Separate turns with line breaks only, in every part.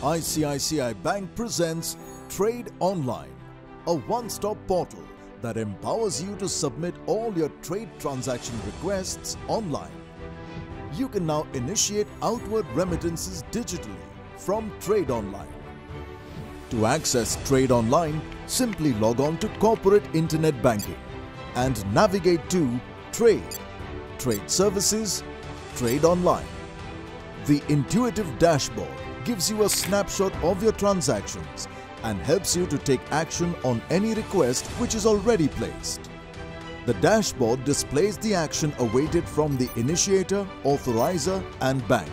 ICICI Bank presents Trade Online, a one-stop portal that empowers you to submit all your trade transaction requests online. You can now initiate outward remittances digitally from Trade Online. To access Trade Online, simply log on to Corporate Internet Banking and navigate to Trade, Trade Services, Trade Online. The intuitive dashboard gives you a snapshot of your transactions and helps you to take action on any request which is already placed. The dashboard displays the action awaited from the initiator, authorizer and bank.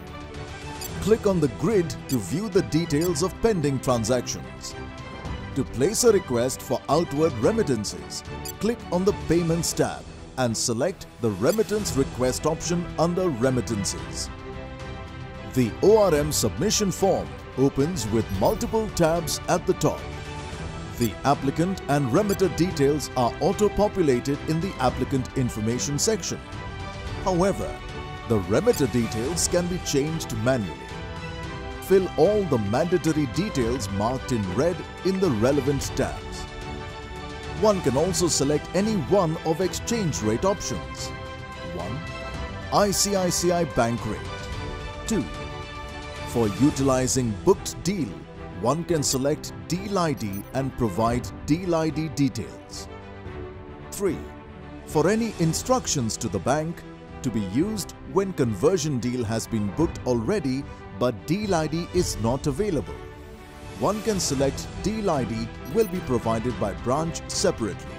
Click on the grid to view the details of pending transactions. To place a request for outward remittances, click on the Payments tab and select the Remittance Request option under Remittances. The ORM submission form opens with multiple tabs at the top. The applicant and remitter details are auto-populated in the applicant information section. However, the remitter details can be changed manually. Fill all the mandatory details marked in red in the relevant tabs. One can also select any one of exchange rate options. 1. ICICI Bank Rate. 2. For utilizing booked deal, one can select Deal ID and provide Deal ID details. 3. For any instructions to the bank to be used when conversion deal has been booked already but Deal ID is not available, one can select Deal ID will be provided by branch separately.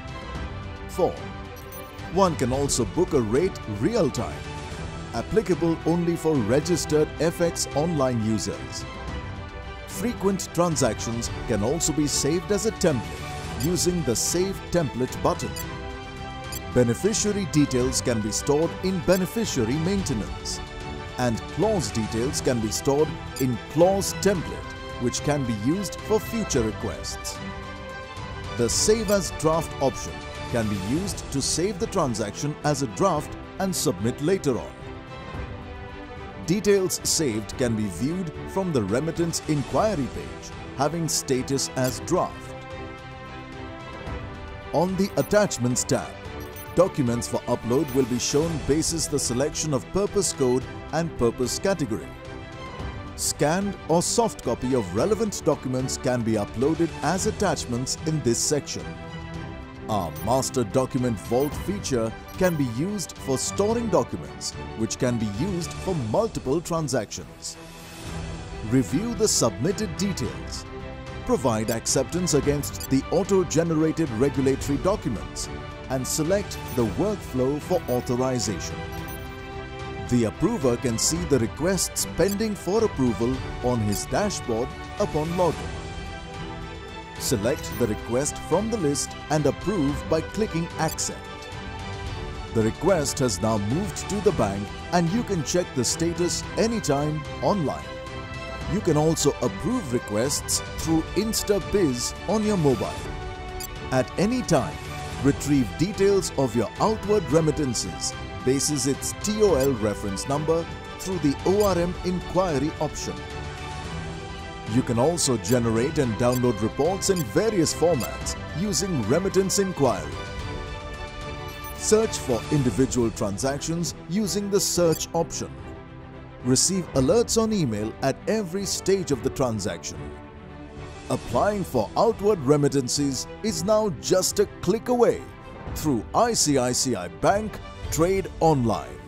4. One can also book a rate real-time, applicable only for registered FX online users. Frequent transactions can also be saved as a template using the Save Template button. Beneficiary details can be stored in Beneficiary Maintenance, and clause details can be stored in Clause Template, which can be used for future requests. The Save as Draft option can be used to save the transaction as a draft and submit later on. Details saved can be viewed from the Remittance Inquiry page, having status as draft. On the Attachments tab, documents for upload will be shown basis the selection of purpose code and purpose category. Scanned or soft copy of relevant documents can be uploaded as attachments in this section. Our Master Document Vault feature can be used for storing documents, which can be used for multiple transactions. Review the submitted details. Provide acceptance against the auto-generated regulatory documents and select the workflow for authorization. The approver can see the requests pending for approval on his dashboard upon login. Select the request from the list and approve by clicking Accept. The request has now moved to the bank and you can check the status anytime online. You can also approve requests through InstaBiz on your mobile. At any time, retrieve details of your outward remittances basis its TOL reference number through the ORM Inquiry option. You can also generate and download reports in various formats using Remittance Inquiry. Search for individual transactions using the Search option. Receive alerts on email at every stage of the transaction. Applying for outward remittances is now just a click away through ICICI Bank Trade Online.